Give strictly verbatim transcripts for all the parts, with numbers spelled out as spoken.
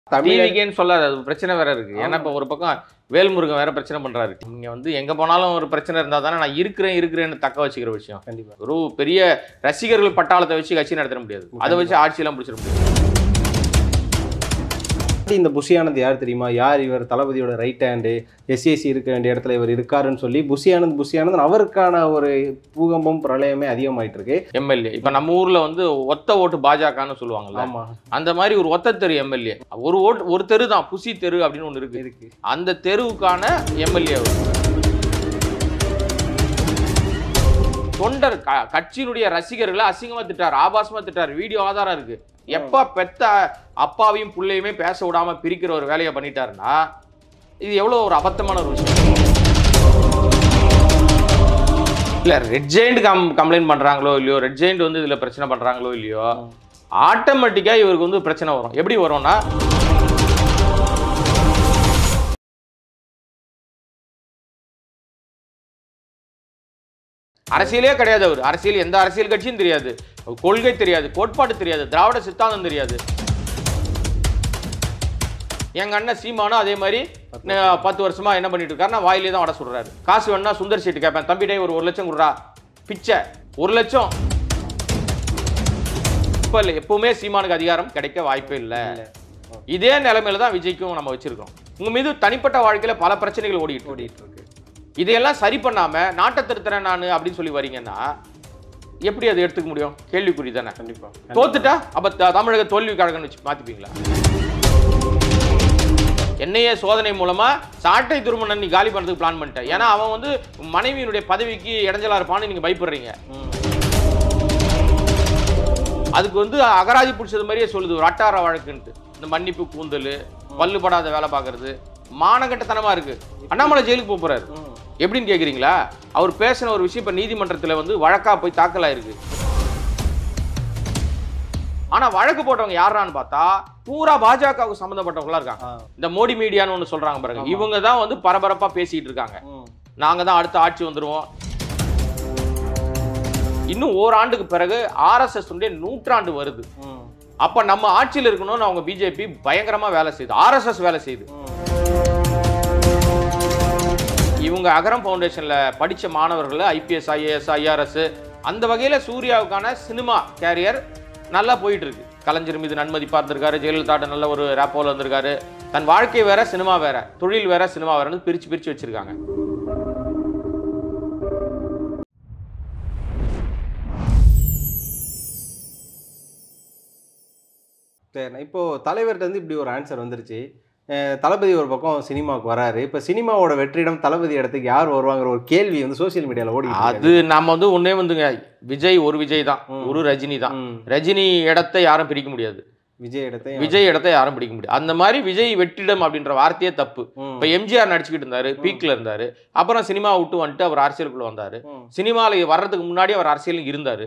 டிவிகேன்னு சொல்லாது, அது பிரச்சனை வேற இருக்கு. ஏன்னா இப்போ ஒரு பக்கம் வேல்முருகன் வேற பிரச்சனை பண்றாரு. நீங்க வந்து எங்க போனாலும் ஒரு பிரச்சனை இருந்தா தானே நான் இருக்கிறேன் இருக்கிறேன்னு தக்க வச்சுக்கிற விஷயம். கண்டிப்பா ஒரு பெரிய ரசிகர்கள் பட்டாளத்தை வச்சு கட்சி நடத்த முடியாது. அதை வச்சு ஆட்சியெல்லாம் பிடிச்சிட முடியாது. இந்த புஷி ஆனந்த் யார் தெரியுமா? யார் இவர்? தளபதியோட ரைட் ஹேண்டு, எஸ்ஏசி இருக்க வேண்டிய இடத்துல இவர் இருக்காருன்னு சொல்லி புஷி ஆனந்த் புஷி ஆனந்த் அவருக்கான ஒரு பூகம்பம் பிரளயமே அதிகமாயிட்டு இருக்கு. எம்எல்ஏ இப்ப நம்ம ஊர்ல வந்து ஒத்த ஓட்டு பாஜகன்னு சொல்லுவாங்கல்ல, ஆமா, அந்த மாதிரி ஒரு ஒத்த தெரு எம்எல்ஏ. ஒரு ஓட்டு ஒரு தெரு தான், புசி தெரு அப்படின்னு ஒன்று இருக்கு இருக்கு அந்த தெருவுக்கான எம்எல்ஏ. தொண்டர் கட்சியினுடைய ரசிகர்களை அசிங்கமா திட்டார், ஆபாசமா திட்டார், வீடியோ ஆதாரம் இருக்கு. எப்ப பெத்த அப்பாவையும் பிள்ளையுமே பேச விடாம பிரிக்கிற ஒரு வேலையை பண்ணிட்டாருன்னா இது எவ்வளவு ஒரு அபத்தமான ஒரு விஷயம். இல்ல ரெட் ஜெயிண்ட் கம் கம்ப்ளைண்ட் பண்றாங்களோ இல்லையோ, ரெட் ஜெயிண்ட் வந்து இதுல பிரச்சனை பண்றாங்களோ இல்லையோ, ஆட்டோமேட்டிக்கா இவருக்கு வந்து பிரச்சனை வரும். எப்படி வரும்னா, அரசியலே கிடையாது. அவர் அரசியல் எந்த அரசியல் கட்சியும் தெரியாது, கொள்கை தெரியாது, கோட்பாடு தெரியாது, திராவிட சித்தாந்தம் தெரியாது. எங்க அண்ணன் சீமானும் அதே மாதிரி பத்து வருஷமா என்ன பண்ணிட்டு இருக்காருன்னா வாயிலே தான் வட சொல்றாரு. காசு வேணா சுந்தர் சீட்டு கேட்பேன், தம்பிடே ஒரு ஒரு லட்சம் கொடுறா, பிச்சை ஒரு லட்சம். இப்ப இல்லை, எப்பவுமே சீமானுக்கு அதிகாரம் கிடைக்க வாய்ப்பே இல்லை. இதே நிலைமையில தான் விஜய்க்கும் நம்ம வச்சிருக்கோம். உங்க மீது தனிப்பட்ட வாழ்க்கையில பல பிரச்சனைகள் ஓடிட்டு ஓடிட்டு இருக்கு. இதையெல்லாம் சரி பண்ணாம நாட்டை திருத்துறேன் நான் அப்படின்னு சொல்லி வரீங்கன்னா எப்படி அதை எடுத்துக்க முடியும்? கேள்விக்குறி தானே. கண்டிப்பா தோத்துட்டா அப்ப தமிழக தோல்வி கழகம்னு வச்சு மாத்திப்பீங்களா? என்னையே சோதனை மூலமா சாட்டை துருமணன் நீ காலி பண்றதுக்கு பிளான் பண்ணிட்டேன். ஏன்னா அவன் வந்து மனைவியினுடைய பதவிக்கு இடைஞ்சலா இருப்பான்னு நீங்க பயப்படுறீங்க. அதுக்கு வந்து அகராதி பிடிச்சது மாதிரியே சொல்லுது ஒரு அட்டார வழக்குன்ட்டு. இந்த மன்னிப்பு கூந்தல், பல்லுபடாத வேலை பார்க்கறது, மானகட்டத்தனமா இருக்கு. அண்ணாமலை ஜெயிலுக்கு போக போறாரு. எப்படின்னு கேக்குறீங்களா? அவர் பேசின ஒரு விஷயம் இப்ப நீதிமன்றத்தில் வந்து வழக்கா போய் தாக்கல் ஆயிருக்கு. ஆனா வழக்கு போட்டவங்க யாரான்னு பார்த்தா பூரா பாஜகவுக்கு சம்பந்தப்பட்டவங்களா இருக்காங்க. இந்த மோடி மீடியான்னு ஒண்ணு சொல்றாங்க பாருங்க, இவங்க தான் வந்து பரபரப்பா பேசிட்டு இருக்காங்க. நாங்க தான் அடுத்த ஆட்சி வந்துருவோம். இன்னும் ஓராண்டுக்கு பிறகு ஆர்எஸ்எஸ் உடைய நூற்றாண்டு வருது. அப்ப நம்ம ஆட்சியில் இருக்கணும்னு அவங்க பிஜேபி பயங்கரமா வேலை செய்யுது, ஆர்எஸ்எஸ் வேலை செய்யுது. இவங்க அகரம் ஃபவுண்டேஷன்ல படிச்ச மாணவர்கள் ஐபிஎஸ், ஐஏஎஸ், ஐஆர்எஸ் அந்த வகையில சூர்யாவுக்கான சினிமா கேரியர் நல்லா போயிட்டு இருக்கு. கலைஞர் மீது நன்மதி பார்த்திருக்காரு, ஜெயலலிதா நல்ல ஒரு ரேப்போல வந்திருக்காரு. தன் வாழ்க்கை வேற, சினிமா வேற, தொழில் வேற, சினிமா வேறன்னு பிரிச்சு பிரிச்சு வச்சிருக்காங்க. சரி, இப்போ தலைவர்கிட்ட வந்து இப்படி ஒரு ஆன்சர் வந்துருச்சு. தளபதி ஒரு பக்கம் சினிமாவுக்கு வராரு. இப்போ சினிமாவோட வெற்றிடம் தளபதி இடத்துக்கு யார் வருவாங்கிற ஒரு கேள்வி வந்து சோசியல் மீடியாவில் ஓடி. அது நம்ம வந்து ஒன்னே வந்துங்க, விஜய் ஒரு விஜய் தான், ஒரு ரஜினி தான். ரஜினி இடத்தை யாரும் பிரிக்க முடியாது, விஜய் இடத்தை விஜய் இடத்தை யாரும் பிடிக்க முடியாது. அந்த மாதிரி விஜய் வெற்றிடம் அப்படின்ற வார்த்தையே தப்பு. இப்போ எம்ஜிஆர் நடிச்சுக்கிட்டு இருந்தாரு, பீக்ல இருந்தாரு, அப்புறம் சினிமா விட்டு வந்துட்டு அவர் அரசியலுக்குள்ள வந்தாரு. சினிமாவில் வர்றதுக்கு முன்னாடி அவர் அரசியல் இருந்தாரு,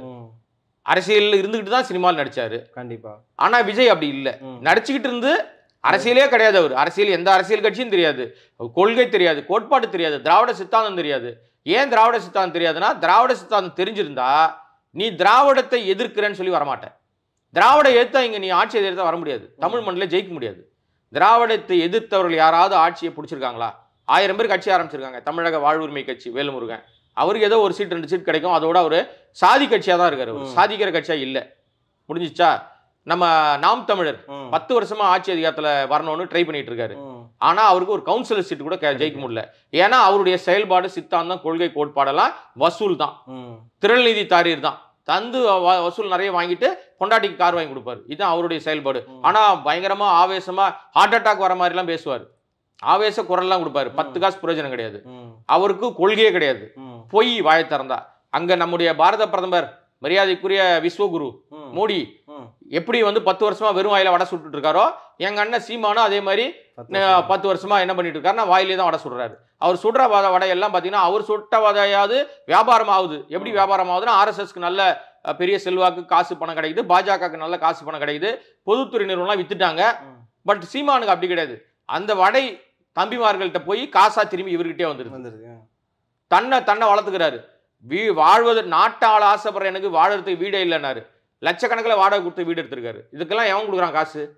அரசியல் இருந்துகிட்டு தான் சினிமாவில் நடிச்சாரு. கண்டிப்பா. ஆனா விஜய் அப்படி இல்லை, நடிச்சுக்கிட்டு இருந்து அரசியலே கிடையாது. அவர் அரசியல் எந்த அரசியல் கட்சியும் தெரியாது, கொள்கை தெரியாது, கோட்பாடு தெரியாது, திராவிட சித்தாந்தம் தெரியாது. ஏன் திராவிட சித்தாந்தம் தெரியாதுன்னா, திராவிட சித்தாந்தம் தெரிஞ்சிருந்தா நீ திராவிடத்தை எதிர்க்கிறேன்னு சொல்லி வரமாட்டேன். திராவிட எதிர்த்தா இங்க நீ ஆட்சியை எதிர்த்தா வர முடியாது, தமிழ் மண்ணில் ஜெயிக்க முடியாது. திராவிடத்தை எதிர்த்தவர்கள் யாராவது ஆட்சியை பிடிச்சிருக்காங்களா? ஆயிரம் பேர் கட்சி ஆரம்பிச்சிருக்காங்க. தமிழக வாழ்வுரிமை கட்சி வேல்முருகன், அவருக்கு ஏதோ ஒரு சீட் ரெண்டு சீட் கிடைக்கும், அதோட ஒரு சாதி கட்சியா தான் இருக்காரு, ஒரு சாதிக்கிற கட்சியா இல்லை. முடிஞ்சிச்சா? நம்ம நாம் தமிழர் பத்து வருஷமா ஆட்சி அதிகாரத்துல வரணும்னு ட்ரை பண்ணிட்டு இருக்காரு. ஆனா அவருக்கு ஒரு கவுன்சிலர் சீட் கூட ஜெயிக்க முடியல. ஏன்னா அவருடைய செயல்பாடு, சித்தாந்தம், கொள்கை, கோட்பாடெல்லாம் வசூல் தான், திரள்நிதி தாரீர் தான். தந்து வசூல் நிறைய வாங்கிட்டு பொண்டாட்டிக்கு கார் வாங்கி கொடுப்பாரு. இதுதான் அவருடைய செயல்பாடு. ஆனா பயங்கரமா ஆவேசமா ஹார்ட் அட்டாக் வர மாதிரி எல்லாம் பேசுவார், ஆவேச குரல்லாம் கொடுப்பாரு. பத்து காசு பிரயோஜனம் கிடையாது, அவருக்கு கொள்கையே கிடையாது, பொய் வாயை திறந்தா. அங்க நம்முடைய பாரத பிரதமர் மரியாதைக்குரிய விஸ்வகுரு மோடி எப்படி வந்து பத்து வருஷமா வெறும் வாயில வடை சுட்டு இருக்காரோ, எங்க அண்ணன் சீமானும் அதே மாதிரி பத்து வருஷமா என்ன பண்ணிட்டு இருக்காருன்னா வாயிலே தான் வடை சுடுறாரு. அவர் சுடுற வடை எல்லாம் பாத்தீங்கன்னா அவர் சுட்ட வடையாவது வியாபாரம் ஆகுது. எப்படி வியாபாரம் ஆகுதுன்னா, ஆர்எஸ்எஸ்க்கு நல்ல பெரிய செல்வாக்கு, காசு பணம் கிடைக்குது, பாஜகவுக்கு நல்ல காசு பணம் கிடைக்குது, பொதுத்துறை நிறுவனம் வித்துட்டாங்க. பட் சீமானுக்கு அப்படி கிடையாது. அந்த வடை தம்பிமார்கள்ட்ட போய் காசா திரும்பி இவர்கிட்டே வந்துருது. தன்னை தன்னை வளர்த்துக்கிறாரு. வீ வாழ்வது நாட்டால் ஆசைப்படுற எனக்கு வாழறதுக்கு வீடே இல்லைன்னாரு. லட்சக்கணக்கில் வாடகை கொடுத்து வீடு எடுத்திருக்காரு. இதுக்கெல்லாம் எவன் கொடுக்குறான் காசு?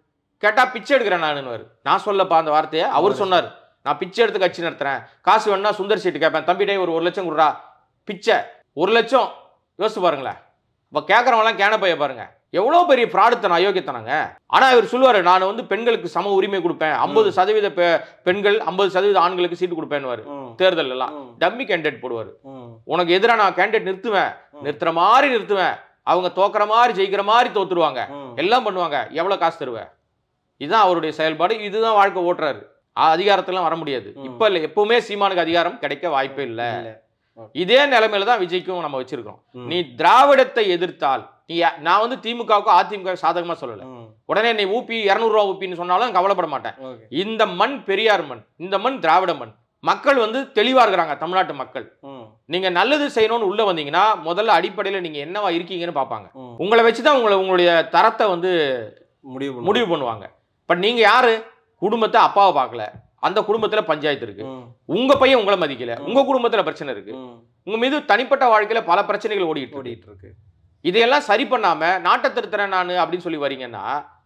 கேட்டா பிச்சை எடுக்கிறேன் நானுன்னு. நான் சொல்லப்பா அந்த வார்த்தையை, அவர் சொன்னார். நான் பிச்சை எடுத்து கட்சி நடத்துறேன், காசு வேணா சுந்தர் சீட்டு கேட்பேன், தம்பிடே ஒரு ஒரு லட்சம் கொடுறா. பிச்சை ஒரு லட்சம், யோசிச்சு பாருங்களேன். இப்போ கேட்கறவங்களாம் கேன பைய பாருங்க, எவ்வளோ பெரிய ஃப்ராடுத்தனம், அயோக்கியத்தனங்க. ஆனால் இவர் சொல்லுவார், நான் வந்து பெண்களுக்கு சம உரிமை கொடுப்பேன், ஐம்பது சதவீத பெண்கள் ஐம்பது சதவீத ஆண்களுக்கு சீட்டு கொடுப்பேன்னுவார். தேர்தல் எல்லாம் டம்மி கேண்டிடேட் போடுவார். உனக்கு எதிராக நான் கேண்டிடேட் நிறுத்துவேன், நிறுத்துற மாதிரி நிறுத்துவேன், அவங்க தோக்குற மாதிரி ஜெயிக்கிற மாதிரி தோத்துருவாங்க, எல்லாம் பண்ணுவாங்க, எவ்வளோ காசு தருவேன். இதுதான் அவருடைய செயல்பாடு, இதுதான் வாழ்க்கை ஓட்டுறாரு. அதிகாரத்திலாம் வர முடியாது. இப்போ இல்லை, எப்பவுமே சீமானுக்கு அதிகாரம் கிடைக்க வாய்ப்பே இல்லை. இதே நிலைமையில தான் விஜய்க்கும் நம்ம வச்சிருக்கோம். நீ திராவிடத்தை எதிர்த்தால், நீ நான் வந்து திமுகவுக்கும் அதிமுக சாதகமா சொல்லல, உடனே நீ ஊப்பி இருநூறு ரூபா ஊப்பின்னு சொன்னாலும் கவலைப்பட மாட்டேன். இந்த மண் பெரியார் மண், இந்த மண் திராவிட மண். மக்கள் வந்து தெளிவா இருக்கிறாங்க, தமிழ்நாட்டு மக்கள். நீங்க நல்லது செய்யணும்னு உள்ள வந்தீங்கன்னா முதல்ல அடிப்படையில் நீங்க என்னவா இருக்கீங்கன்னு பார்ப்பாங்க. உங்களை வச்சுதான் உங்களை உங்களுடைய தரத்தை வந்து முடிவு முடிவு பண்ணுவாங்க. பட் நீங்க யாரு? குடும்பத்தை அப்பாவை பார்க்கல, அந்த குடும்பத்துல பஞ்சாயத்து இருக்கு, உங்க பையன் உங்களை மதிக்கல, உங்க குடும்பத்துல பிரச்சனை இருக்கு, உங்க மீது தனிப்பட்ட வாழ்க்கையில பல பிரச்சனைகள் ஓடிட்டு ஓடிட்டு இருக்கு. இதையெல்லாம் சரி பண்ணாம நாட்டை திருத்துறேன் நான் அப்படின்னு சொல்லி வரீங்கன்னா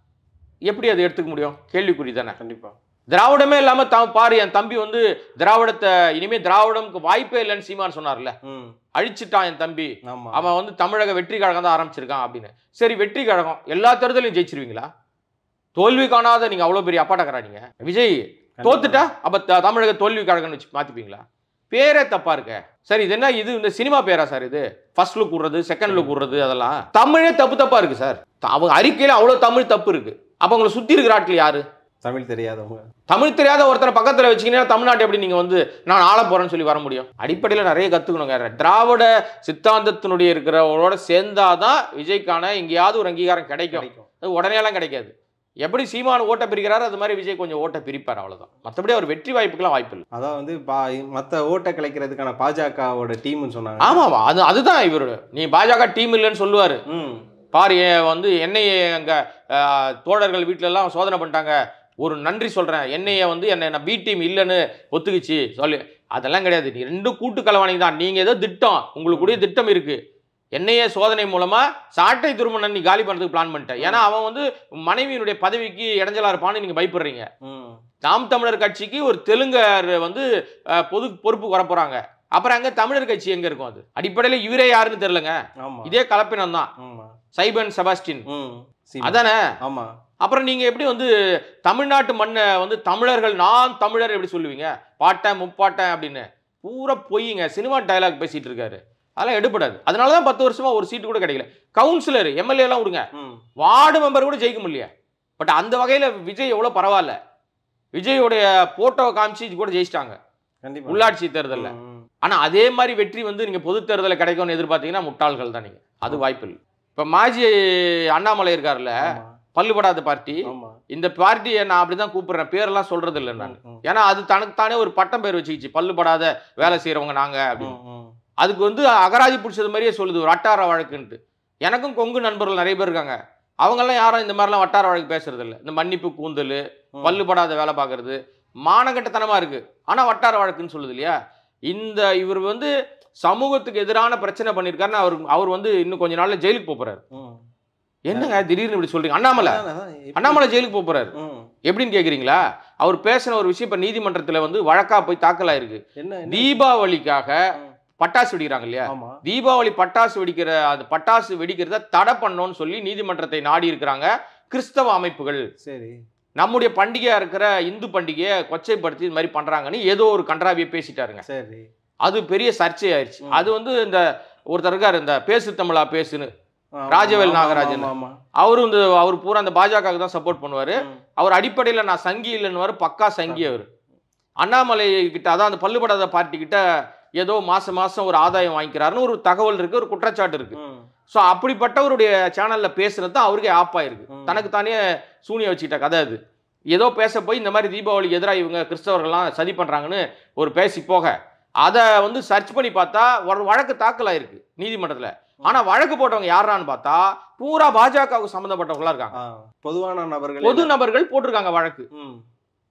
எப்படி அதை எடுத்துக்க முடியும்? கேள்விக்குறி தானே. கண்டிப்பா. திராவிடமே இல்லாம பாரு, என் தம்பி வந்து திராவிடத்தை இனிமே திராவிடம்க்கு வாய்ப்பே இல்லைன்னு சீமான் சொன்னார்ல, அழிச்சிட்டான் என் தம்பி, அவன் வந்து தமிழக வெற்றி கழகம் தான் ஆரம்பிச்சிருக்கான் அப்படின்னு. சரி, வெற்றி கழகம் எல்லா தேர்தலையும் ஜெயிச்சிருவீங்களா? தோல்வி காணாத நீங்க அவ்வளவு பெரிய அப்பாட்டக்கறா நீங்க. விஜய் தோத்துட்டா அப்ப தமிழக தோல்வி கழகம்னு வச்சு மாத்திப்பீங்களா? பேரே தப்பா இருக்க. சரி, இது என்ன, இது இந்த சினிமா பேரா சார்? இது ஃபர்ஸ்ட் லுக் விடுறது, செகண்ட் லுக் விடுறது, அதெல்லாம் தமிழே தப்பு தப்பா இருக்கு சார். அவங்க அறிக்கையில அவ்வளவு தமிழ் தப்பு இருக்கு. அப்ப உங்களை சுத்தி இருக்கிற ஆட்கள் யாரு? தமிழ் தெரியாதவங்க. தமிழ் தெரியாத ஒருத்தரை பக்கத்துல வச்சுக்கிங்கன்னா தமிழ்நாட்டை எப்படி நீங்க வந்து நான் ஆள போறேன்னு சொல்லி வர முடியும்? அடிப்படையில் நிறைய கத்துக்கணுங்க. திராவிட சித்தாந்தத்தினுடைய இருக்கிறவங்களோட சேர்ந்தாதான் விஜய்க்கான எங்கேயாவது ஒரு அங்கீகாரம் கிடைக்கும். அது உடனே எல்லாம் கிடைக்காது. எப்படி சீமான் ஓட்ட பிரிக்கிறாரு அது மாதிரி விஜய் கொஞ்சம் ஓட்ட பிரிப்பார், அவ்வளவுதான். மற்றபடி அவர் வெற்றி வாய்ப்புக்கெல்லாம் வாய்ப்பு இல்லை. அதான் வந்து மற்ற ஓட்ட கிடைக்கிறதுக்கான பாஜகவோட டீம்னு சொன்னாங்க. ஆமாவா, அது அதுதான் இவரோட. நீ பாஜக டீம் இல்லைன்னு சொல்லுவாரு. பாரு, வந்து என்னையே அங்க தோழர்கள் வீட்டுல எல்லாம் சோதனை பண்ணிட்டாங்க, ஒரு நன்றி சொல்றேன், என்னைய வந்து என்ன பி டீம் இல்லைன்னு ஒத்துக்குச்சு சொல்லு. அதெல்லாம் கிடையாது. நீ ரெண்டு கூட்டு கலவாணி தான். நீங்க ஏதோ திட்டம், உங்களுக்குடைய திட்டம் இருக்கு. என்னையே சோதனை மூலமா சாட்டை திருமணம் நீ காலி பண்றதுக்கு பிளான் பண்ணிட்டேன். ஏன்னா அவன் வந்து மனைவியினுடைய பதவிக்கு இடைஞ்சலா இருப்பான்னு நீங்க பயப்படுறீங்க. நாம் தமிழர் கட்சிக்கு ஒரு தெலுங்கர் வந்து பொது பொறுப்பு வர போறாங்க. அப்புறம் அங்க தமிழர் கட்சி எங்க இருக்கும்? அது அடிப்படையில் இவரே யாருன்னு தெரியலங்க. இதே கலப்பினம் தான், சைபன் செபாஸ்டின் அதானே. ஆமா. அப்புறம் நீங்க எப்படி வந்து தமிழ்நாட்டு மண்ணை வந்து தமிழர்கள், நான் தமிழர் எப்படி சொல்லுவீங்க? பாட்டேன் முப்பாட்டேன் அப்படின்னு பூரா பொய்யுங்க. சினிமா டயலாக் பேசிட்டு இருக்காரு, அதெல்லாம் எடுபடாது. அதனாலதான் பத்து வருஷமா ஒரு சீட்டு கூட கிடைக்கல. கவுன்சிலர், எம்எல்ஏ எல்லாம் விடுங்க, வார்டு மெம்பர் கூட ஜெயிக்க முடியல. பட் அந்த வகையில விஜய் எவ்வளவு பரவாயில்ல. விஜயோடைய போட்டோவை காமிச்சு கூட ஜெயிச்சிட்டாங்க உள்ளாட்சி தேர்தலில். ஆனா அதே மாதிரி வெற்றி வந்து நீங்க பொது தேர்தலில் கிடைக்கும்னு எதிர்பார்த்தீங்கன்னா முட்டாள்கள் தான் நீங்க. அது வாய்ப்பு இல்லை. இப்ப மாஜி அண்ணாமலை இருக்காருல்ல, பல்லுபடாத பார்ட்டி. இந்த பார்ட்டியை நான் அப்படிதான் கூப்பிடுறேன், பேரெல்லாம் சொல்றது இல்லை நான். ஏன்னா அது தனக்கு தானே ஒரு பட்டம் பேர் வச்சுக்கிச்சு, பல்லுபடாத வேலை செய்யறவங்க நாங்க அப்படின்னு. அதுக்கு வந்து அகராதி பிடிச்சது மாதிரியே சொல்லுது, ஒரு வட்டார வழக்குன்ட்டு. எனக்கும் கொங்கு நண்பர்கள் நிறைய பேர் இருக்காங்க, அவங்கெல்லாம் யாரும் இந்த மாதிரிலாம் வட்டார வழக்கு பேசுறது இல்லை. இந்த மன்னிப்பு கூந்தல், பல்லுபடாத வேலை பார்க்கறது மானகட்டத்தனமா இருக்கு. ஆனா வட்டார வழக்குன்னு சொல்லுது இல்லையா? இந்த இவர் வந்து சமூகத்துக்கு எதிரான பிரச்சனை பண்ணியிருக்காருன்னு அவர் அவர் வந்து இன்னும் கொஞ்ச நாள்ல ஜெயிலுக்கு போறாரு. என்னங்க திடீர்னு இப்படி சொல்றீங்க? அண்ணாமலை அண்ணாமலை ஜெயிலுக்கு போறாரு. எப்படின்னு கேக்குறீங்களா? அவர் பேசின ஒரு விஷயம் இப்ப நீதிமன்றத்துல வந்து வழக்கா போய் தாக்கல் ஆயிருக்கு. தீபாவளிக்காக பட்டாசு வெடிக்கிறாங்க இல்லையா? தீபாவளி பட்டாசு வெடிக்கிற அந்த பட்டாசு வெடிக்கிறத தடை பண்ணணும்னு சொல்லி நீதிமன்றத்தை நாடி இருக்கிறாங்க கிறிஸ்தவ அமைப்புகள். சரி, நம்முடைய பண்டிகையா இருக்கிற இந்து பண்டிகையை கொச்சைப்படுத்தி இது மாதிரி பண்றாங்கன்னு ஏதோ ஒரு கன்றாவியை பேசிட்டாருங்க. சரி, அது பெரிய சர்ச்சை ஆயிடுச்சு. அது வந்து இந்த ஒருத்தர் இருக்காரு, இந்த பேசு தமிழா பேசுன்னு, ராஜவேல் நாகராஜன். அவரு இந்த அவர் பூரா அந்த பாஜகவுக்கு தான் சப்போர்ட் பண்ணுவாரு. அவர் அடிப்படையில் நான் சங்கி இல்லைன்னு பக்கா சங்கி. அவர் அண்ணாமலை கிட்ட, அதான் அந்த பல்லுபடாத பார்ட்டி கிட்ட ஏதோ மாசம் மாசம் ஒரு ஆதாயம் வாங்கிக்கிறாருன்னு ஒரு தகவல் இருக்கு, ஒரு குற்றச்சாட்டு இருக்கு. ஸோ அப்படிப்பட்டவருடைய சேனல்ல பேசுறது தான் அவருக்கே ஆப்பா இருக்கு. தனக்கு தானே சூனிய வச்சுக்கிட்ட கதை அது. ஏதோ பேச போய் இந்த மாதிரி தீபாவளிக்கு எதிராக இவங்க கிறிஸ்தவர்கள்லாம் சதி பண்றாங்கன்னு ஒரு பேசி போக, அதை வந்து சர்ச் பண்ணி பார்த்தா ஒரு வழக்கு தாக்கல் ஆயிருக்கு நீதிமன்றத்தில். ஆனா வழக்கு போட்டவங்க யாரான்னு பார்த்தா பூரா பாஜகவுக்கு சம்பந்தப்பட்டவங்களா இருக்காங்க. பொதுவான நபர்கள், பொது நபர்கள் போட்டிருக்காங்க வழக்கு.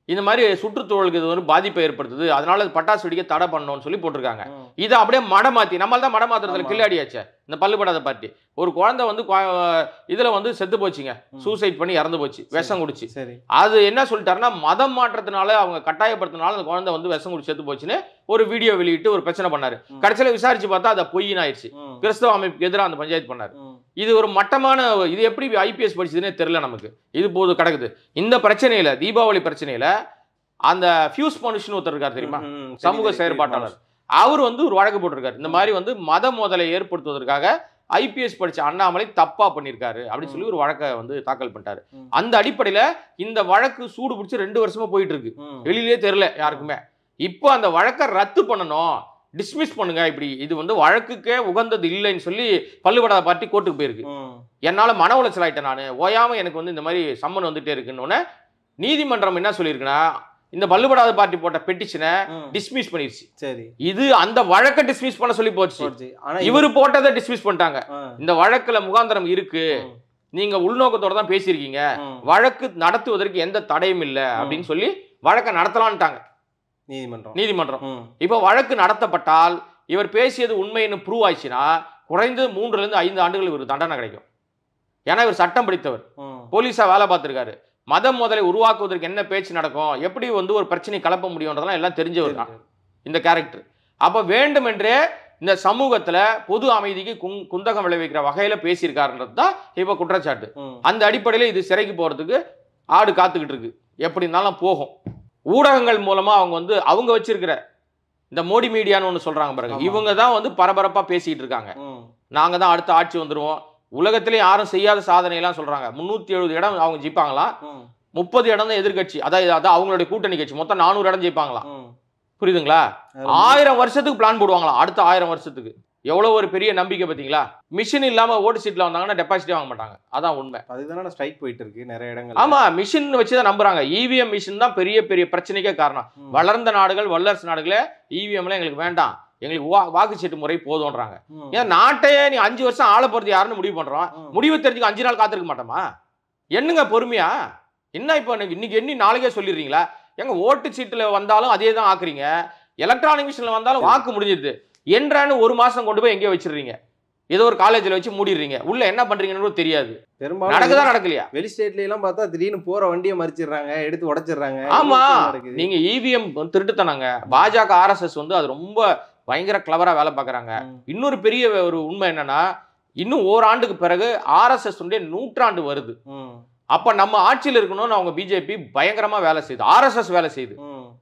இந்த மாதிரி சுற்றுச்சூழலுக்கு இது வந்து பாதிப்பை ஏற்படுத்துது, அதனால பட்டாசு வெடிக்க தடை பண்ணணும்னு சொல்லி போட்டிருக்காங்க. இதை அப்படியே மடமாத்தி நம்மளால தான் மடமாத்துறதுல கில்லாடியாச்சே இந்த பல்லுபடாத பார்ட்டி. ஒரு குழந்தை வந்து இதுல வந்து செத்து போச்சுங்க, சூசைட் பண்ணி இறந்து போச்சு விஷம் குடிச்சு. அது என்ன சொல்லிட்டாருன்னா மதம் மாற்றத்தினால அவங்க கட்டாயப்படுத்தினால அந்த குழந்தை வந்து விஷம் குடிச்சு செத்து போச்சுன்னு ஒரு வீடியோ வெளியிட்டு ஒரு பிரச்சனை பண்ணாரு. கடைசியில விசாரிச்சு பார்த்தா அதை பொய்ன்னு ஆயிடுச்சு. கிறிஸ்தவ அமைப்புக்கு எதிராக அந்த பஞ்சாயத்து பண்ணாரு. இது ஒரு மட்டமான, இது எப்படி ஐபிஎஸ் படிச்சதுன்னே தெரியல நமக்கு. இது போது கிடக்குது. இந்த பிரச்சனையில தீபாவளி பிரச்சனையில அந்த ஃபியூஸ் மனுஷன் ஒருத்தர் இருக்காரு தெரியுமா, சமூக செயற்பாட்டாளர், அவர் வந்து ஒரு வழக்கு போட்டிருக்காரு. இந்த மாதிரி வந்து மத மோதலை ஏற்படுத்துவதற்காக ஐபிஎஸ் படிச்ச அண்ணாமலை தப்பா பண்ணிருக்காரு அப்படின்னு சொல்லி ஒரு வழக்கை வந்து தாக்கல் பண்ணிட்டாரு. அந்த அடிப்படையில இந்த வழக்கு சூடு பிடிச்சி ரெண்டு வருஷமா போயிட்டு இருக்கு, வெளியிலே தெரியல யாருக்குமே. இப்போ அந்த வழக்கை ரத்து பண்ணணும், டிஸ்மிஸ் பண்ணுங்க, இப்படி இது வந்து வழக்குக்கே உகந்தது இல்லைன்னு சொல்லி பல்லுபடாத பார்ட்டி கோர்ட்டுக்கு போயிருக்கு. என்னால மன உளைச்சல் ஆயிட்டேன், நான் ஓயாம எனக்கு வந்து இந்த மாதிரி சம்மன் வந்துட்டே இருக்குன்னு நீதிமன்றம் என்ன சொல்லியிருக்குன்னா இந்த பல்லுபடாத பார்ட்டி போட்ட பெட்டிஷனை டிஸ்மிஸ் பண்ணிருச்சு. சரி, இது அந்த வழக்கை டிஸ்மிஸ் பண்ண சொல்லி போச்சு. இவரு போட்டதை டிஸ்மிஸ் பண்ணிட்டாங்க. இந்த வழக்குல முகாந்திரம் இருக்கு, நீங்க உள்நோக்கத்தோட தான் பேசியிருக்கீங்க, வழக்கு நடத்துவதற்கு எந்த தடையும் இல்லை அப்படின்னு சொல்லி வழக்கை நடத்தலான்ட்டாங்க நீதிமன்றம் நீதிமன்றம் இப்ப வழக்கு நடத்தப்பட்டால் இவர் பேசியது உண்மைன்னு ப்ரூவ் ஆயிடுச்சுன்னா குறைந்து மூன்றுல இருந்து ஐந்து ஆண்டுகள் இவர் தண்டனை கிடைக்கும். ஏன்னா இவர் சட்டம் படித்தவர், போலீஸா வேலை பார்த்திருக்காரு. மதம் முதலை உருவாக்குவதற்கு என்ன பேச்சு நடக்கும், எப்படி வந்து ஒரு பிரச்சனை கலப்ப முடியும்ன்றதெல்லாம் எல்லாம் தெரிஞ்சவர் தான் இந்த கேரக்டர். அப்ப வேண்டுமென்றே இந்த சமூகத்துல பொது அமைதிக்கு குந்தகம் விளைவிக்கிற வகையில பேசியிருக்காருன்றது தான் இப்ப குற்றச்சாட்டு. அந்த அடிப்படையில இது சிறைக்கு போறதுக்கு ஆடு காத்துக்கிட்டு இருக்கு, எப்படி இருந்தாலும் போகும். ஊடகங்கள் மூலமா அவங்க வந்து அவங்க வச்சிருக்கிற இந்த மோடி மீடியான்னு ஒன்று சொல்றாங்க பாருங்க, இவங்க தான் வந்து பரபரப்பா பேசிட்டு இருக்காங்க. நாங்க தான் அடுத்த ஆட்சி வந்துருவோம், உலகத்திலே யாரும் செய்யாத சாதனையெல்லாம் சொல்றாங்க. முன்னூத்தி எழுபது இடம் அவங்க ஜெயிப்பாங்களாம், முப்பது இடம் தான் எதிர்கட்சி, அதாவது அதான் அவங்களுடைய கூட்டணி கட்சி, மொத்தம் நானூறு இடம் ஜெயிப்பாங்களாம். புரியுதுங்களா? ஆயிரம் வருஷத்துக்கு பிளான் போடுவாங்களாம், அடுத்த ஆயிரம் வருஷத்துக்கு. எவ்வளவு ஒரு பெரிய நம்பிக்கை பார்த்தீங்களா? மிஷின் இல்லாம ஓட்டு சீட்ல வந்தாங்கன்னா டெபாசிட்டே வாங்க மாட்டாங்க, அதான் உண்மை. அதுதானே ஸ்ட்ரைக் போயிட்டு இருக்கு நிறைய இடங்கள். ஆமா, மிஷின் வச்சுதான் நம்புறாங்க. இவிஎம் மிஷின் தான் பெரிய பெரிய பிரச்சனைக்கே காரணம். வளர்ந்த நாடுகள் வல்லரசு நாடுகளே இவிஎம்ல எங்களுக்கு வேண்டாம், எங்களுக்கு வாக்குச்சீட்டு முறை போதும்ன்றாங்க. ஏன் நாட்டையே நீ அஞ்சு வருஷம் ஆள போறது யாருன்னு முடிவு பண்றோம், முடிவு தெரிஞ்சுக்க அஞ்சு நாள் காத்திருக்க மாட்டோமா? என்னங்க பொறுமையா? என்ன இப்போ இன்னைக்கு எண்ணி நாளைக்கே சொல்லிடுறீங்களா? எங்க ஓட்டு சீட்டுல வந்தாலும் அதே தான் ஆக்குறீங்க, எலக்ட்ரானிக் மிஷின்ல வந்தாலும் வாக்கு முடிஞ்சிருது என்றான்னு ஒரு மாசம் கொண்டு போய் எங்கேயோ வச்சிருக்கீங்க, ஏதோ ஒரு காலேஜ்ல வச்சு மூடிடுறீங்க, உள்ள என்ன பண்றீங்கன்னு தெரியாது. பெரும்பாலும் நடக்குதா நடக்கலையா? வெளி ஸ்டேட்ல எல்லாம் பார்த்தா திடீர்னு போற வண்டியை மறிச்சிடுறாங்க, எடுத்து உடைச்சிடுறாங்க. ஆமா, நீங்க இவிஎம் திருட்டுத்தனாங்க. பாஜக ஆர்எஸ்எஸ் வந்து அது ரொம்ப பயங்கர கிளவரா வேலை பார்க்கறாங்க. இன்னொரு பெரிய ஒரு உண்மை என்னன்னா, இன்னும் ஓராண்டுக்கு பிறகு ஆர்எஸ்எஸ் உடைய நூற்றாண்டு வருது. அப்ப நம்ம ஆட்சியில் இருக்கணும்னு அவங்க பிஜேபி பயங்கரமா வேலை செய்யுது, ஆர்எஸ்எஸ் வேலை செய்யுது,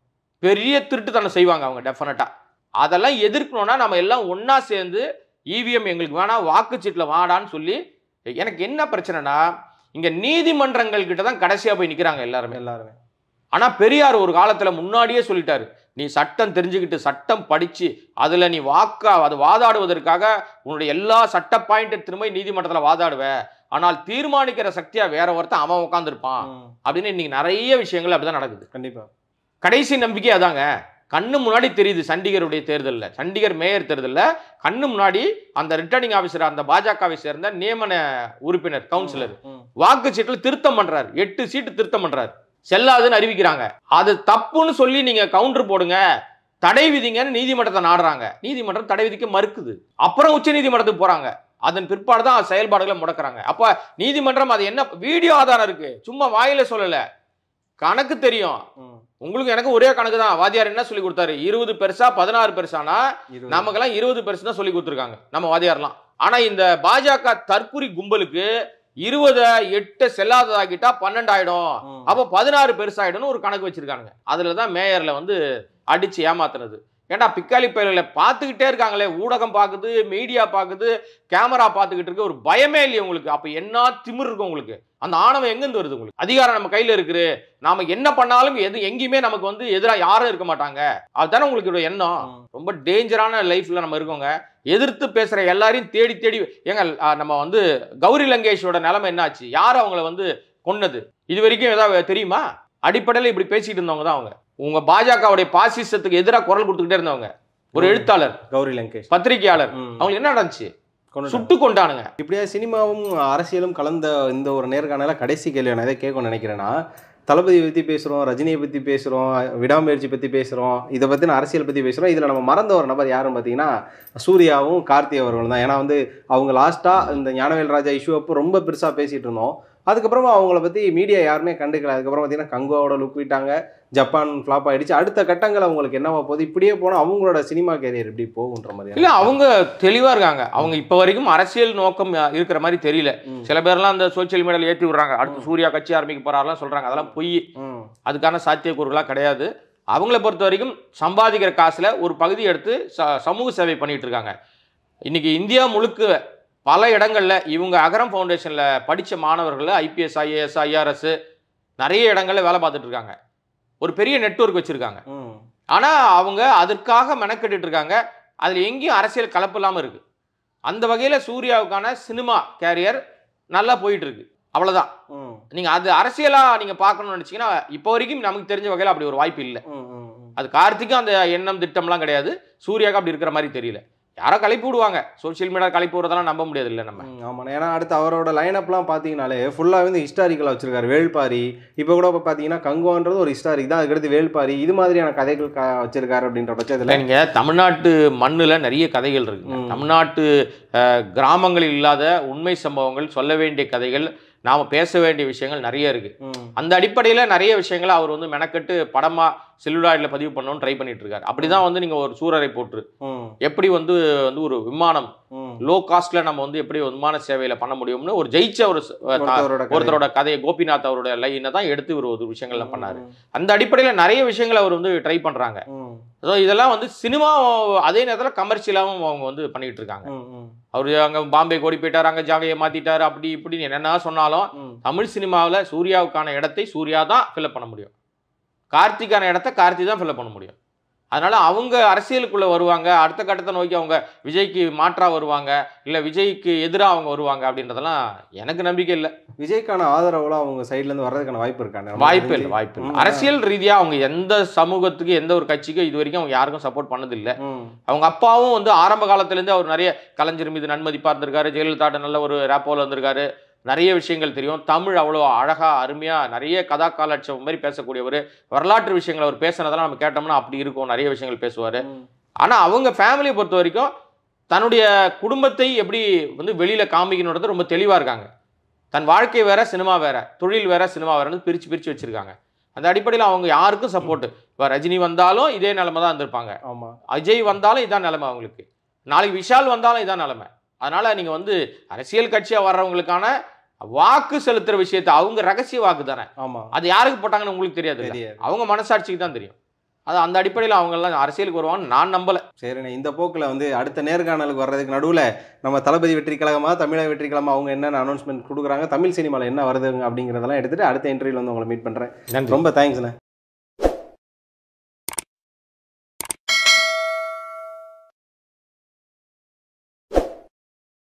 பெரிய திருட்டுத்தனம் செய்வாங்க அவங்க டெஃபினட்டா. அதெல்லாம் எதிர்க்கணும்னா நம்ம எல்லாம் ஒன்னா சேர்ந்து இவிஎம் எங்களுக்கு வேணா, வாக்குச்சீட்டுல வாடான்னு சொல்லி. எனக்கு என்ன பிரச்சனைனா, இங்க நீதிமன்றங்கள் கிட்ட தான் கடைசியா போய் நிக்கிறாங்க எல்லாருமே எல்லாருமே ஆனா பெரியார் ஒரு காலத்துல முன்னாடியே சொல்லிட்டாரு, நீ சட்டம் தெரிஞ்சுக்கிட்டு சட்டம் படிச்சு அதுல நீ வாக்கா அது வாதாடுவதற்காக உன்னுடைய எல்லா சட்ட பாயிண்ட் திரும்ப நீதிமன்றத்துல வாதாடுவ, ஆனால் தீர்மானிக்கிற சக்தியா வேற ஒருத்தன் அவன் உட்கார்ந்து இருப்பான் அப்படின்னு இன்னைக்கு நிறைய விஷயங்கள் அப்படிதான் நடக்குது. கண்டிப்பா கடைசி நம்பிக்கை அதாங்க. கண்ணு முன்னாடி தெரியுது. சண்டிகருடைய தேர்தலில், சண்டிகர் மேயர் தேர்தலில் கண்ணு முன்னாடி அந்த ரிட்டர்னிங் ஆஃபீஸர், அந்த பாஜகவை சேர்ந்த நியமன உறுப்பினர் கவுன்சிலர் வாக்குச்சீட்டில் திருத்தம் பண்றாரு, எட்டு சீட்டு திருத்தம் பண்றாரு, செல்லாதுன்னு அறிவிக்கிறாங்க. அது தப்புன்னு சொல்லி நீங்க கவுண்டர் போடுங்க, தடை விதிங்கன்னு நீதிமன்றத்தை நாடுறாங்க. நீதிமன்றம் தடை விதிக்க மறுக்குது. அப்புறம் உச்ச நீதிமன்றத்துக்கு போறாங்க, அதன் பிற்பாடு தான் செயல்பாடுகளை முடக்கிறாங்க. அப்ப நீதிமன்றம் அது என்ன வீடியோ ஆதாரம் இருக்கு, சும்மா வாயில சொல்லல, கணக்கு தெரியும். உங்களுக்கு எனக்கு ஒரே கணக்கு தான். வாதியார் என்ன சொல்லி கொடுத்தாரு, இருபது பெருசா பதினாறு பெருசானா நமக்கெல்லாம் இருபது பெருசு தான் சொல்லி கொடுத்துருக்காங்க நம்ம வாதியார்லாம். ஆனா இந்த பாஜக தற்குறி கும்பலுக்கு இருபது எட்டு செல்லாததாகிட்டா பன்னெண்டு ஆயிடும், அப்ப பதினாறு பெருசாயிடும்னு ஒரு கணக்கு வச்சிருக்காங்க. அதுலதான் மேயர்ல வந்து அடிச்சு ஏமாத்துறது. ஏன்னா பிக்காலி பயிர்களை பார்த்துக்கிட்டே இருக்காங்களே, ஊடகம் பார்க்குது, மீடியா பார்க்குது, கேமரா பார்த்துக்கிட்டு இருக்கு, ஒரு பயமே இல்லையே உங்களுக்கு. அப்ப என்ன திமிர் இருக்கும் உங்களுக்கு? அந்த ஆணவம் எங்கிருந்து வருது உங்களுக்கு? அதிகாரம் நம்ம கையில இருக்கு, நாம என்ன பண்ணாலும் எது எங்கேயுமே நமக்கு வந்து எதிராக யாரும் இருக்க மாட்டாங்க, அதுதானே உங்களுக்கு எண்ணம். ரொம்ப டேஞ்சரான லைஃப்ல நம்ம இருக்கோங்க. எதிர்த்து பேசுற எல்லாரையும் தேடி தேடி ஏங்க நம்ம வந்து கௌரி லங்கேஷோட நிலைமை என்னாச்சு? யார் அவங்கள வந்து கொன்னது இது வரைக்கும் ஏதாவது தெரியுமா? அடிப்படையில் இப்படி பேசிட்டு இருந்தவங்க தான் அவங்க. உங்க பாஜகவுடைய பாசிசத்துக்கு எதிராக குரல் கொடுத்துக்கிட்டே இருந்தவங்க. ஒரு எழுத்தாளர் கௌரி லங்கேஷ், பத்திரிகையாளர், அவங்களுக்கு என்ன நடந்துச்சு? சுட்டு கொண்டானுங்க. இப்படியா சினிமாவும் அரசியலும் கலந்த இந்த ஒரு நேர்காணல கடைசி கேள்வி நான் எதை கேட்கணும்னு நினைக்கிறேன்னா, தளபதியை பற்றி பேசுகிறோம், ரஜினியை பற்றி பேசுகிறோம், விடாமுயற்சி பற்றி பேசுகிறோம், இதை பற்றின அரசியல் பற்றி பேசுகிறோம். இதில் நம்ம மறந்த ஒரு நபர் யாருன்னு பார்த்தீங்கன்னா சூர்யாவும் கார்த்தி அவர்களும் தான். ஏன்னா வந்து அவங்க லாஸ்ட்டாக இந்த ஞானவேல் ராஜா இஷ்யூ அப்போ ரொம்ப பெருசாக பேசிகிட்டு இருந்தோம். அதுக்கப்புறமா அவங்கள பற்றி மீடியா யாருமே கண்டுக்கல. அதுக்கப்புறம் பார்த்தீங்கன்னா கங்குவாவோட லுக் விட்டாங்க, ஜப்பான் ஃப்ளாப் ஆகிடுச்சு. அடுத்த கட்டங்கள் அவங்களுக்கு என்னவா போகுது, இப்படியே போனால் அவங்களோட சினிமா கேரியர் எப்படி போகுன்ற மாதிரி இல்லை, அவங்க தெளிவாக இருக்காங்க. அவங்க இப்போ வரைக்கும் அரசியல் நோக்கம் இருக்கிற மாதிரி தெரியல. சில பேர்லாம் அந்த சோசியல் மீடியாவில் ஏற்றி விடுறாங்க, அடுத்து சூர்யா கட்சி ஆரம்பிக்க போறாருலாம் சொல்கிறாங்க. அதெல்லாம் பொய். அதுக்கான சாத்தியக்கூறுகளாக கிடையாது. அவங்கள பொறுத்த வரைக்கும் சம்பாதிக்கிற காசில் ஒரு பகுதி எடுத்து ச சமூக சேவை பண்ணிகிட்டு இருக்காங்க. இன்றைக்கி இந்தியா முழுக்க பல இடங்களில் இவங்க அகரம் ஃபவுண்டேஷனில் படித்த மாணவர்கள் ஐபிஎஸ், ஐஏஎஸ், ஐஆர்எஸ் நிறைய இடங்களில் வேலை பார்த்துட்டு இருக்காங்க. ஒரு பெரிய நெட்வொர்க் வச்சுருக்காங்க. ஆனால் அவங்க அதற்காக மெனக்கெட்டு இருக்காங்க. அதில் எங்கேயும் அரசியல் கலப்பு இல்லாமல் இருக்குது. அந்த வகையில் சூர்யாவுக்கான சினிமா கேரியர் நல்லா போயிட்டுருக்கு. அவ்வளோதான். நீங்கள் அது அரசியலாக நீங்கள் பார்க்கணும்னு நினச்சிங்கன்னா இப்போ வரைக்கும் நமக்கு தெரிஞ்ச வகையில் அப்படி ஒரு வாய்ப்பு இல்லை. அது கார்த்திக்கும் அந்த எண்ணம் திட்டம்லாம் கிடையாது. சூர்யாவுக்கு அப்படி இருக்கிற மாதிரி தெரியல. யாரோ கலைப்பு விடுவாங்க, சோசியல் மீடியா கலைப்பு விடுறதெல்லாம் நம்ப முடியாது இல்லை நம்ம. ஆமாம். ஏன்னா அடுத்து அவரோட லைனப்லாம் பார்த்தீங்கனாலே ஃபுல்லாக வந்து ஹிஸ்டாரிக்கலாக வச்சிருக்காரு. வேள்பாரி இப்போ கூட இப்போ பார்த்தீங்கன்னா கங்குவான்றது ஒரு ஹிஸ்டாரிக் தான். அதுக்கடுத்து வேள்பாரி இது மாதிரியான கதைகள் க வச்சிருக்காரு அப்படின்ற பட்சத்தில் நீங்கள் தமிழ்நாட்டு மண்ணில் நிறைய கதைகள் இருக்கு. தமிழ்நாட்டு கிராமங்களில் இல்லாத உண்மை சம்பவங்கள், சொல்ல வேண்டிய கதைகள், நாம் பேச வேண்டிய விஷயங்கள் நிறைய இருக்குது. அந்த அடிப்படையில் நிறைய விஷயங்களை அவர் வந்து மெனக்கெட்டு படமாக செல்லுலாய்டில் பதிவு பண்ணணும்னு ட்ரை பண்ணிட்டு இருக்காரு. அப்படி தான் வந்து நீங்கள் ஒரு சூரரை போட்டு எப்படி வந்து வந்து ஒரு விமானம் லோ காஸ்ட்ல நம்ம வந்து எப்படி விமான சேவையில் பண்ண முடியும்னு ஒரு ஜெயிச்ச ஒரு ஒருத்தரோட கதையை கோபிநாத் அவரோட லைனை தான் எடுத்து ஒரு விஷயங்கள்லாம் பண்ணாரு. அந்த அடிப்படையில் நிறைய விஷயங்களை அவர் வந்து ட்ரை பண்ணுறாங்க. ஸோ இதெல்லாம் வந்து சினிமா அதே நேரத்தில் கமர்ஷியலாகவும் அவங்க வந்து பண்ணிட்டு இருக்காங்க. அவர் அங்கே பாம்பே ஓடி போயிட்டார், அங்கே ஜாகையை மாற்றிட்டார், அப்படி இப்படின்னு என்னென்ன சொன்னாலும் தமிழ் சினிமாவில் சூர்யாவுக்கான இடத்தை சூர்யா தான் ஃபில்அப் பண்ண முடியும். கார்த்திக்கான இடத்த கார்த்தி தான் ஃபில்அப் பண்ண முடியும். அதனால் அவங்க அரசியலுக்குள்ளே வருவாங்க, அடுத்த கட்டத்தை நோக்கி அவங்க விஜய்க்கு மாற்றாக வருவாங்க, இல்லை விஜய்க்கு எதிராக அவங்க வருவாங்க அப்படின்றதெல்லாம் எனக்கு நம்பிக்கை இல்லை. விஜய்க்கான ஆதரவுலாம் அவங்க சைட்லேருந்து வர்றதுக்கான வாய்ப்பு இருக்காங்க? வாய்ப்பு இல்லை, வாய்ப்பு இல்லை. அரசியல் ரீதியாக அவங்க எந்த சமூகத்துக்கு எந்த ஒரு கட்சிக்கும் இது வரைக்கும் அவங்க யாருக்கும் சப்போர்ட் பண்ணதில்லை. அவங்க அப்பாவும் வந்து ஆரம்ப காலத்துலேருந்து அவர் நிறைய கலைஞர் மீது நன்மதிப்பாக இருந்திருக்காரு, ஜெயலலிதாட்ட நல்ல ஒரு ரேப்போவில் இருந்திருக்காரு, நிறைய விஷயங்கள் தெரியும். தமிழ் அவ்வளோ அழகாக அருமையாக நிறைய கதா காலட்சம் மாதிரி பேசக்கூடியவர். வரலாற்று விஷயங்கள் அவர் பேசுனதெல்லாம் நம்ம கேட்டோம்னா அப்படி இருக்கும், நிறைய விஷயங்கள் பேசுவார். ஆனால் அவங்க ஃபேமிலியை பொறுத்த வரைக்கும் தன்னுடைய குடும்பத்தை எப்படி வந்து வெளியில் காமிக்கணுன்றது ரொம்ப தெளிவாக இருக்காங்க. தன் வாழ்க்கை வேற, சினிமா வேற, தொழில் வேற, சினிமா வேறன்னு பிரித்து பிரித்து வச்சுருக்காங்க. அந்த அடிப்படையில் அவங்க யாருக்கும் சப்போர்ட்டு. இப்போ ரஜினி வந்தாலும் இதே நிலைமை தான் இருந்திருப்பாங்க. ஆமாம். அஜய் வந்தாலும் இதான் நிலைமை அவங்களுக்கு. நாளைக்கு விஷால் வந்தாலும் இதான் நிலைமை. அதனால் நீங்கள் வந்து அரசியல் கட்சியாக வர்றவங்களுக்கான வாக்கு செலுத்துற விஷயத்தை அவங்க ரகசிய வாக்கு தானே. ஆமாம். அது யாருக்கு போட்டாங்கன்னு உங்களுக்கு தெரியாது, அவங்க மனசாட்சிக்கு தான் தெரியும். அது அந்த அடிப்படையில் அவங்கெல்லாம் அரசியலுக்கு வருவாங்கன்னு நான் நம்பலை. சரிண்ணே, இந்த போக்கில் வந்து அடுத்த நேர்காணலுக்கு வர்றதுக்கு நடுவில் நம்ம தளபதி வெற்றி கழகமா, தமிழக வெற்றி கழகமா, அவங்க என்னென்ன அனௌன்ஸ்மெண்ட் கொடுக்குறாங்க, தமிழ் சினிமாவில் என்ன வருதுங்க அப்படிங்கிறதெல்லாம் எடுத்துகிட்டு அடுத்த இன்டர்வியூவில் வந்து உங்களை மீட் பண்ணுறேன். ரொம்ப தேங்க்ஸ்ண்ணே.